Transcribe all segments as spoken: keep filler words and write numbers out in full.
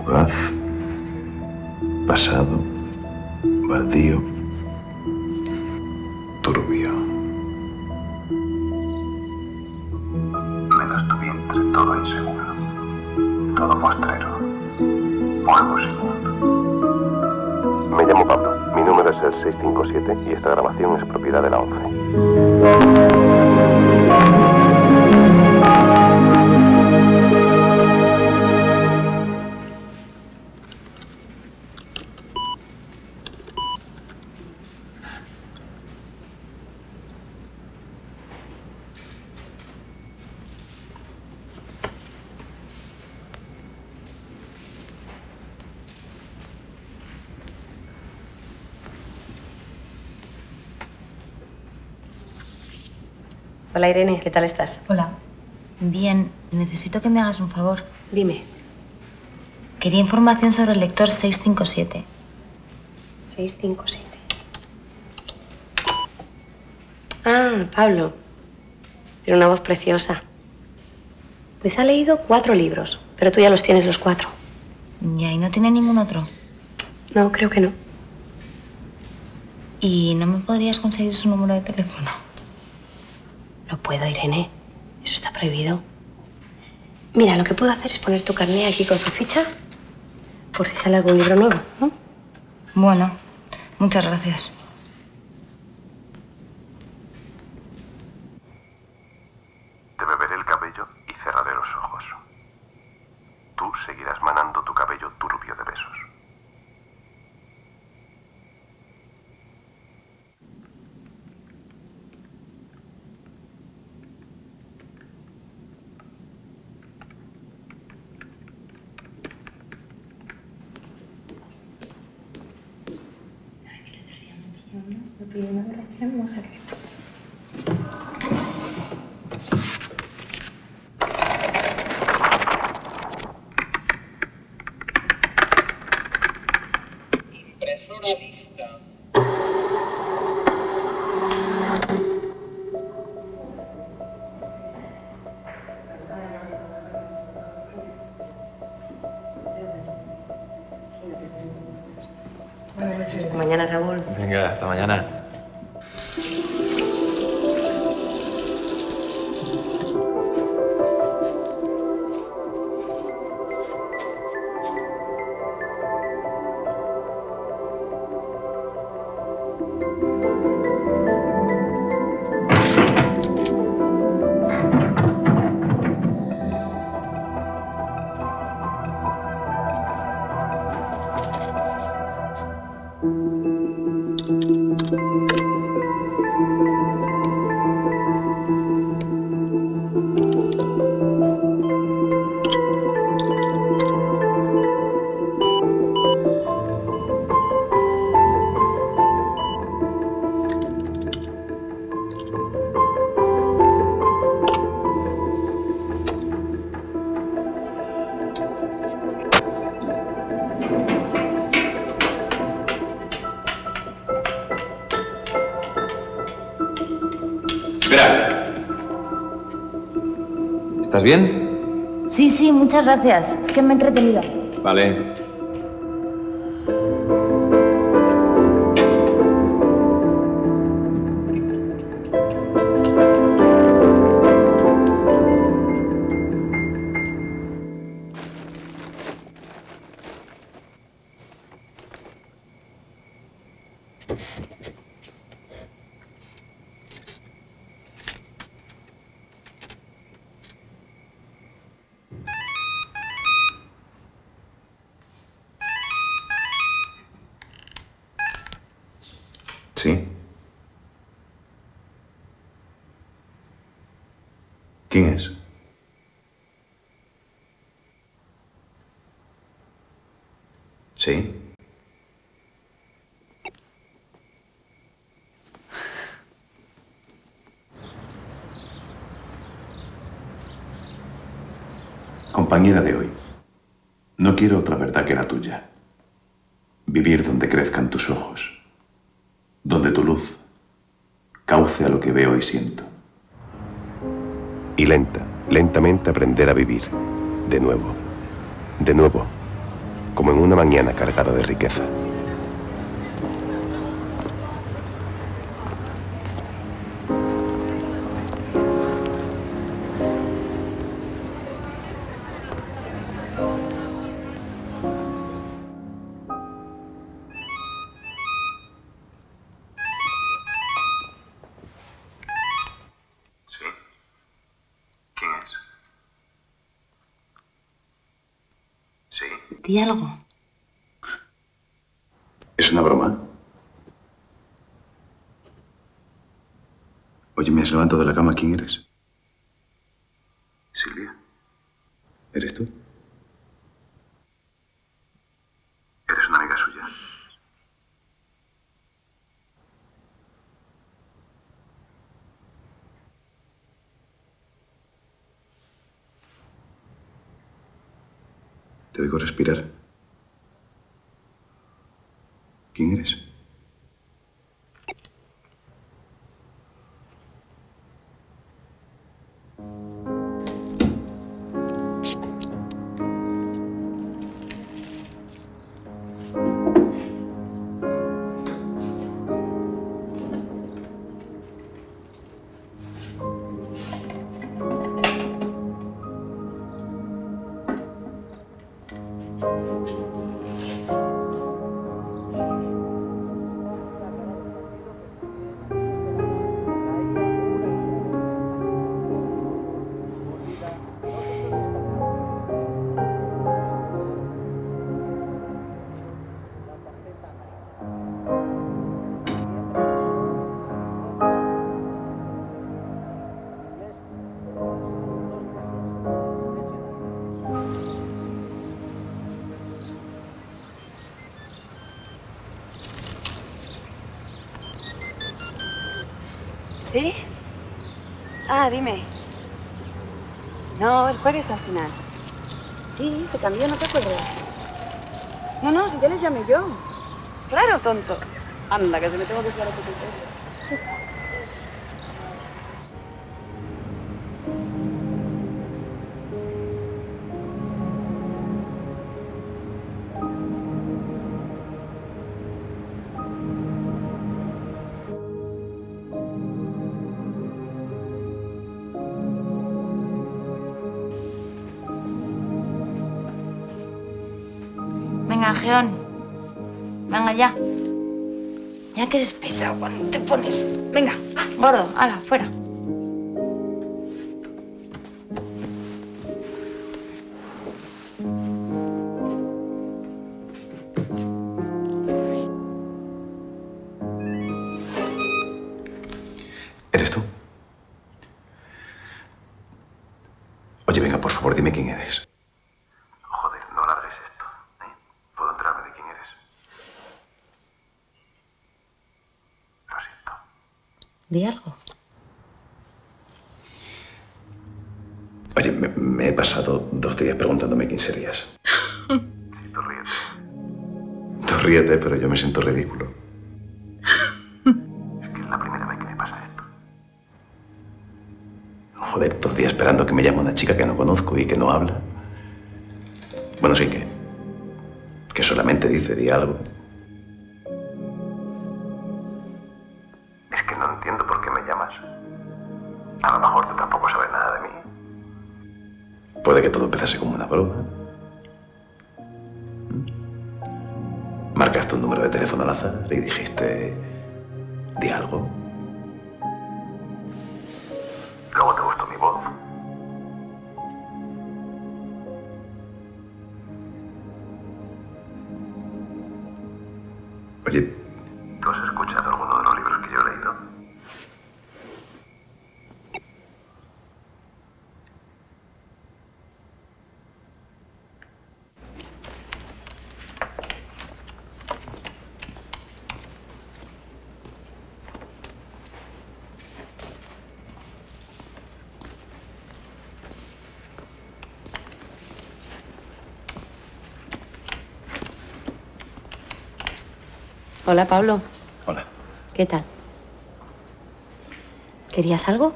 Fugaz, pasado, baldío, turbio. Menos tu vientre, todo inseguro, todo postrero, polvo sin mundo. Me llamo Pablo, mi número es el seis cinco siete y esta grabación es propiedad de la ONCE. Hola Irene, ¿qué tal estás? Hola. Bien, necesito que me hagas un favor. Dime. Quería información sobre el lector seis cinco siete. seis cinco siete. Ah, Pablo. Tiene una voz preciosa. Pues ha leído cuatro libros, pero tú ya los tienes los cuatro. Ya, ¿y no tiene ningún otro? No, creo que no. ¿Y no me podrías conseguir su número de teléfono? No puedo, Irene. Eso está prohibido. Mira, lo que puedo hacer es poner tu carné aquí con su ficha por si sale algún libro nuevo, ¿no? Bueno, muchas gracias. Te beberé el cabello y cerraré los ojos. Tú seguirás manando tu cabello turbio de besos. Me pidió una borrachera más que... Impresora lista. Hasta mañana, Raúl. Venga, hasta mañana. Espera. ¿Estás bien? Sí, sí, muchas gracias. Es que me he entretenido. Vale. ¿Sí? ¿Quién es? ¿Sí? Compañera de hoy, no quiero otra verdad que la tuya. Vivir donde crezcan tus ojos, donde tu luz cauce a lo que veo y siento. Y lenta, lentamente aprender a vivir. De nuevo. De nuevo. como en una mañana cargada de riqueza. ¿Sí? ¿Quién es? ¿Sí? Di algo. ¿Es una broma? Oye, me has levantado de la cama. ¿Quién eres? Silvia, ¿Eres tú? ¿eres una amiga suya? Te oigo respirar. ¿Quién eres? ¿Sí? Ah, dime. No, el jueves al final. Sí, se cambió, ¿no te acuerdas? No, no, si ya les llamé yo. Claro, tonto. Anda, que se me tengo que fiar a tu criterio. Venga, Geón. Venga, ya. Ya que eres pesado cuando te pones. Venga, gordo, hala, fuera. ¿Eres tú? Oye, venga, por favor, dime quién eres. Joder, no ladres esto. ¿Eh? ¿Puedo enterarme de quién eres? Lo siento. Di algo. Oye, me, me he pasado dos días preguntándome quién serías. Sí, tú ríete. Tú ríete, pero yo me siento ridículo. Es que es la primera vez que me pasa esto. Joder, todo el día esperando que me llame una chica que no conozco y que no habla. Bueno, sí, que... que solamente dice di algo. Es que no entiendo por qué me llamas. A lo mejor tú tampoco sabes nada de mí. Puede que todo empezase como una broma. Marcaste un número de teléfono al azar y dijiste... di algo. Luego te gustó mi voz. Oye, ¿Tú has escuchado alguno de los libros que yo he leído? Hola, Pablo. hola. ¿Qué tal? ¿Querías algo?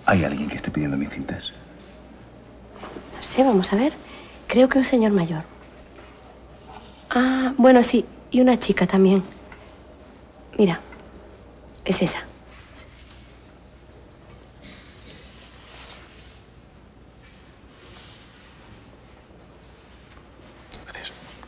¿Hay alguien que esté pidiendo mis cintas? No sé, vamos a ver. Creo que un señor mayor. Ah, bueno, sí. Y una chica también. Mira, es esa. Gracias.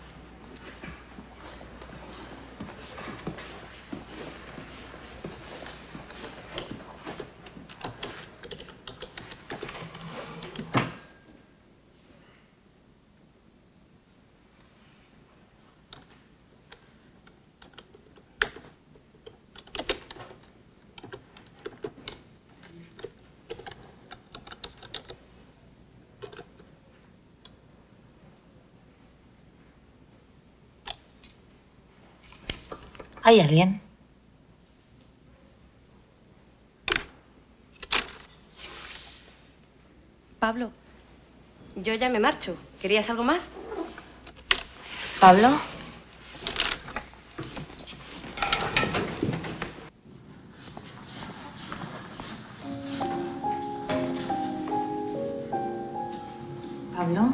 ¿Hay alguien? Pablo, yo ya me marcho. ¿Querías algo más? ¿Pablo? ¿Pablo?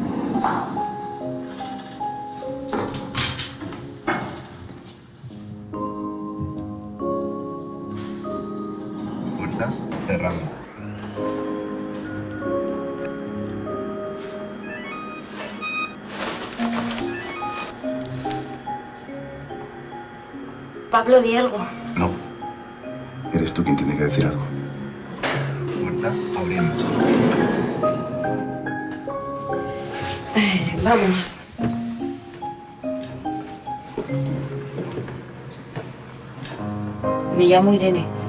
Puertas cerrando. Pablo, di algo. No. Eres tú quien tiene que decir algo. Puertas abriendo. Eh, vámonos. Me llamo Irene.